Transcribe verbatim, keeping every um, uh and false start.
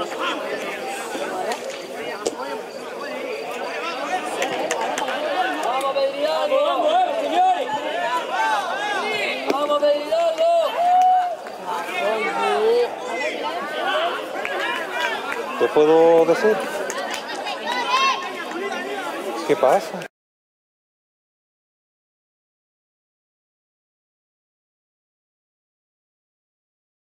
¡Vamos a pedir algo! ¡Vamos, señores! ¡Vamos a pedir algo! ¿Te puedo decir? ¿Qué pasa?